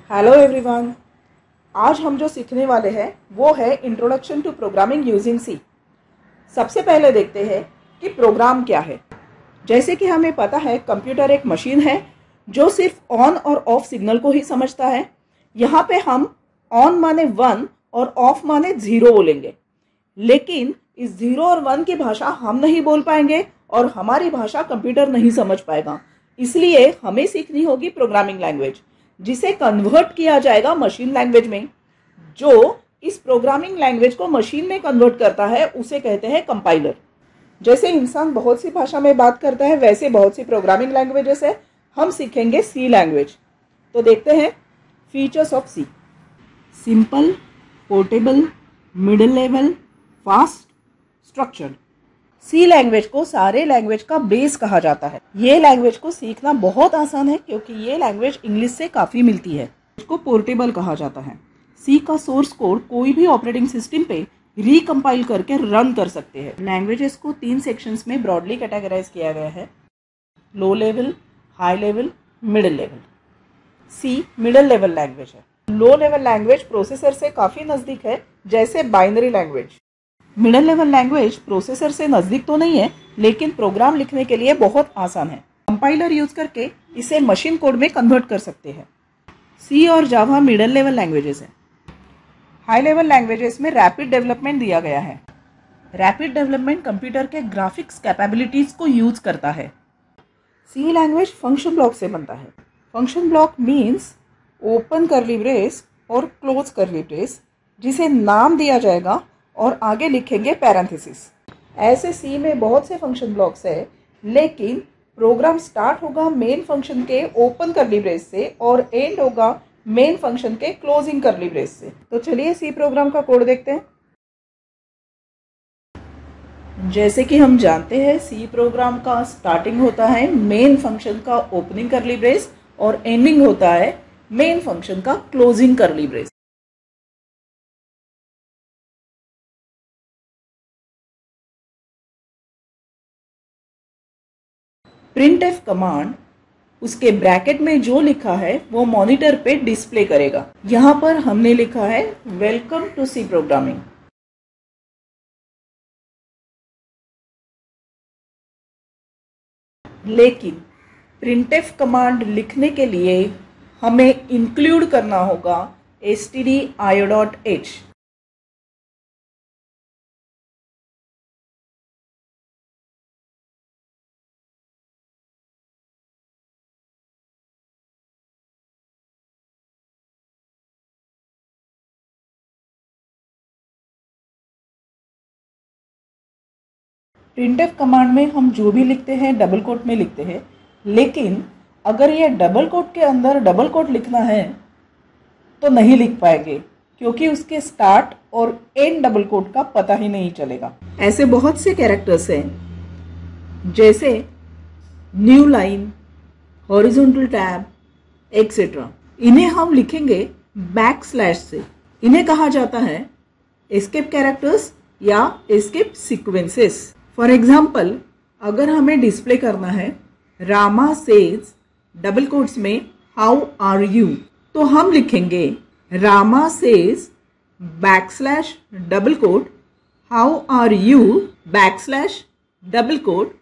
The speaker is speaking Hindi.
Hello everyone. आज हम जो सीखने वाले हैं वो है introduction to programming using C. सबसे पहले देखते हैं कि प्रोग्राम क्या है। जैसे कि हमें पता है कंप्यूटर एक मशीन है जो सिर्फ ऑन और ऑफ सिग्नल को ही समझता है। यहाँ पे हम ऑन माने 1 और ऑफ माने 0 बोलेंगे, लेकिन इस 0 और 1 की भाषा हम नहीं बोल पाएंगे और हमारी भाषा कंप्यूटर नहीं समझ पाएगा। इसलिए हमें सीखनी होगी प्रोग्रामिंग लैंग्वेज, जिसे कन्वर्ट किया जाएगा मशीन लैंग्वेज में। जो इस प्रोग्रामिंग लैंग्वेज को मशीन में कन्वर्ट करता है उसे कहते हैं कंपाइलर। जैसे इंसान बहुत सी भाषा में बात करता है, वैसे बहुत सी प्रोग्रामिंग लैंग्वेजेस है। हम सीखेंगे सी लैंग्वेज। तो देखते हैं features of C. Simple, portable, middle level, fast, structured. C language को सारे लैंग्वेज का बेस कहा जाता है। ये लैंग्वेज को सीखना बहुत आसान है क्योंकि ये लैंग्वेज इंग्लिश से काफ़ी मिलती है। इसको पोर्टेबल कहा जाता है। सी का सोर्स कोड कोई भी ऑपरेटिंग सिस्टम पे रिकम्पाइल करके रन कर सकते हैं। लैंग्वेजेस को 3 सेक्शंस में ब्रॉडली कैटेगराइज किया गया है: low level, high level, middle level. C middle level language है। लो लेवल लैंग्वेज प्रोसेसर से काफ़ी नज़दीक है, जैसे binary language. Middle level language processor से नज़दीक तो नहीं है, लेकिन प्रोग्राम लिखने के लिए बहुत आसान है। कंपाइलर यूज करके इसे मशीन कोड में कन्वर्ट कर सकते हैं। सी और जावा मिडिल लेवल लैंग्वेजेस हैं। हाई लेवल लैंग्वेजेस में रैपिड डेवलपमेंट दिया गया है। रैपिड डेवलपमेंट कंप्यूटर के ग्राफिक्स कैपेबिलिटीज को यूज करता है। सी लैंग्वेज फंक्शन ब्लॉक से बनता है। Function block means open curly brace और क्लोज करली ब्रेस, जिसे नाम दिया जाएगा और आगे लिखेंगे पैरेंथेसिस। ऐसे सी में बहुत से फंक्शन ब्लॉक्स है, लेकिन प्रोग्राम स्टार्ट होगा मेन फंक्शन के ओपन करली ब्रेस से और एंड होगा मेन फंक्शन के क्लोजिंग करली ब्रेस से। तो चलिए सी प्रोग्राम का कोड देखते हैं। जैसे कि हम जानते हैं सी प्रोग्राम का स्टार्टिंग होता है मेन फंक्शन का ओपनिंग करली ब्रेस और एंडिंग होता है मेन फंक्शन का closing curly brace. Printf command उसके ब्रैकेट में जो लिखा है वो मॉनिटर पे डिस्प्ले करेगा। यहाँ पर हमने लिखा है वेलकम टू सी प्रोग्रामिंग। लेकिन प्रिंटएफ कमांड लिखने के लिए हमें इंक्लूड करना होगा stdio.h। प्रिंटएफ कमांड में हम जो भी लिखते हैं डबल कोट में लिखते हैं, लेकिन अगर ये डबल कोट के अंदर डबल कोट लिखना है तो नहीं लिख पाएंगे, क्योंकि उसके स्टार्ट और एंड डबल कोट का पता ही नहीं चलेगा। ऐसे बहुत से कैरेक्टर्स हैं, जैसे new line, horizontal tab, etcetera. इन्हें हम लिखेंगे बैकस्लैश से। इन्हें कहा जाता है एस्केप कैरेक्टर्स या एस्केप सीक्वेंसेस। फॉर एग्जाम्पल, अगर हमें डिस्प्ले करना है रामा सेज डबल कोट्स में हाउ आर यू, तो हम लिखेंगे Rama says backslash double quote how are you backslash double coat